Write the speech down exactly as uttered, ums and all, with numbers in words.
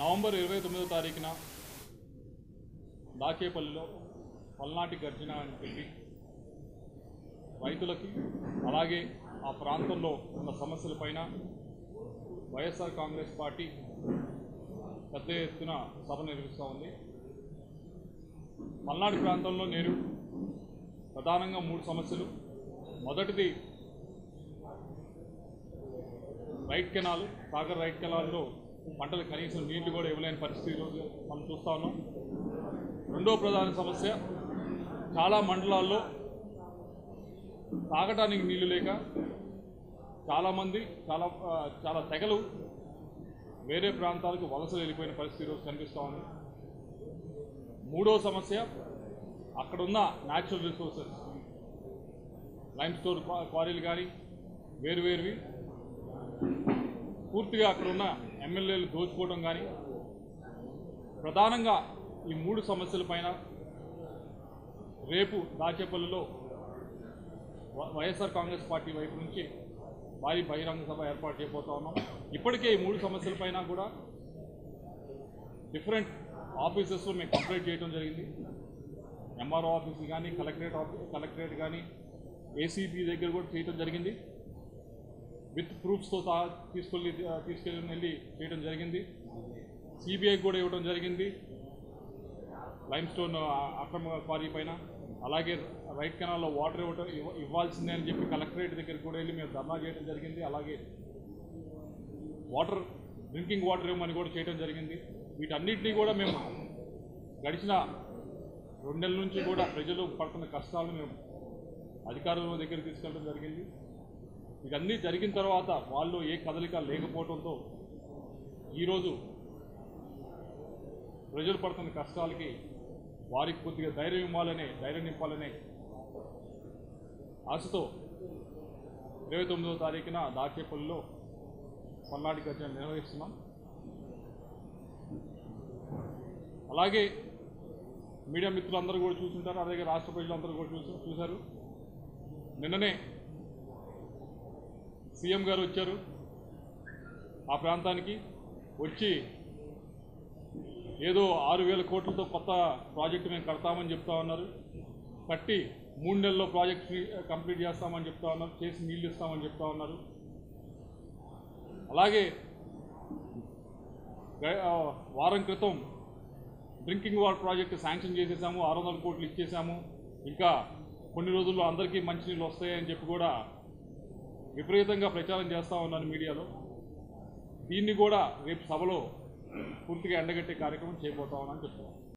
November ఇరవై తొమ్మిదో తారీఖున దాచేపల్లిలో పల్నాటి గర్జన అని చెప్పి రైతులకి అలాగే ఆ ప్రాంతంలో ఉన్న సమస్యలపైన వైఎస్ఆర్ కాంగ్రెస్ పార్టీ పెద్ద ఎత్తున సభ నిర్వహిస్తూ ఉంది. పల్నాడు ప్రాంతంలో నేను ప్రధానంగా మూడు సమస్యలు. మొదటిది రైట్ కెనాల్, సాగర్ రైట్ కెనాల్లో పంటలు కనీసం నీళ్లు కూడా ఇవ్వలేని పరిస్థితి ఈరోజు మనం చూస్తూ ఉన్నాం. రెండో ప్రధాన సమస్య, చాలా మండలాల్లో తాగడానికి నీళ్లు లేక చాలామంది చాలా చాలా తెగలు వేరే ప్రాంతాలకు వలసలు వెళ్ళిపోయిన పరిస్థితి ఈరోజు కనిపిస్తూ ఉంది. మూడో సమస్య, అక్కడున్న న్యాచురల్ రిసోర్సెస్, లైమ్ స్టోన్ క్వారీలు కానీ వేరువేరువి పూర్తిగా అక్కడున్న ఎమ్మెల్యేలు దోచుకోవడం కానీ, ప్రధానంగా ఈ మూడు సమస్యలపైన రేపు దాచేపల్లిలో వైఎస్ఆర్ కాంగ్రెస్ పార్టీ వైపు నుంచి భారీ బహిరంగ సభ ఏర్పాటు చేయబోతా ఉన్నాం. ఇప్పటికే ఈ మూడు సమస్యలపైన కూడా డిఫరెంట్ ఆఫీసెస్లో మేము కంప్లైంట్ చేయడం జరిగింది. ఎంఆర్ఓ ఆఫీస్ కానీ, కలెక్టరేట్ ఆఫీస్ కలెక్టరేట్ కానీ, ఏసీబీ దగ్గర కూడా చేయడం జరిగింది. విత్ ప్రూఫ్స్తో సహా తీసుకెళ్ళి తీసుకెళ్ళి వెళ్ళి చేయడం జరిగింది. సిబిఐకి కూడా ఇవ్వడం జరిగింది లైమ్ స్టోన్ అక్రమ క్వారీ పైన. అలాగే రైట్ కెనాల్లో వాటర్ ఇవ్వటం ఇవ్వాల్సిందే అని చెప్పి కలెక్టరేట్ దగ్గరికి కూడా వెళ్ళి మేము ధర్నా చేయడం జరిగింది. అలాగే వాటర్ డ్రింకింగ్ వాటర్ ఇవ్వమని కూడా చేయడం జరిగింది. వీటన్నిటినీ కూడా మేము గడిచిన రెండు నెలల నుంచి కూడా ప్రజలు పడుతున్న కష్టాలను మేము అధికారుల దగ్గర తీసుకెళ్ళడం జరిగింది. ఇవన్నీ జరిగిన తర్వాత వాళ్ళు ఏ కదలిక లేకపోవడంతో ఈరోజు ప్రజలు పడుతున్న కష్టాలకి వారికి కొద్దిగా ధైర్యం ఇవ్వాలనే ధైర్యం నింపాలనే ఆశతో ఇరవై తొమ్మిదవ తారీఖున దాచేపల్లిలో పల్నాటి గర్జన నిర్వహిస్తున్నాం. అలాగే మీడియా మిత్రులందరూ కూడా చూసుంటారు, అలాగే రాష్ట్ర ప్రజలందరూ కూడా చూసి చూశారు. నిన్ననే సీఎం గారు వచ్చారు ఆ ప్రాంతానికి. వచ్చి ఏదో ఆరు వేల కోట్లతో కొత్త ప్రాజెక్టు మేము కడతామని చెప్తా ఉన్నారు. కట్టి మూడు నెలల్లో ప్రాజెక్ట్ కంప్లీట్ చేస్తామని చెప్తా ఉన్నారు. చేసి నీళ్ళు ఇస్తామని చెప్తా ఉన్నారు. అలాగే వారం క్రితం డ్రింకింగ్ వాటర్ ప్రాజెక్టు శాంక్షన్ చేసేసాము, ఆరు వందల కోట్లు ఇచ్చేసాము, ఇంకా కొన్ని రోజుల్లో అందరికీ మంచినీళ్ళు వస్తాయని చెప్పి కూడా విపరీతంగా ప్రచారం చేస్తూ ఉన్నాను మీడియాలో. దీన్ని కూడా రేపు సభలో పూర్తిగా ఎండగట్టే కార్యక్రమం చేయబోతా ఉన్నానని చెప్తున్నాను.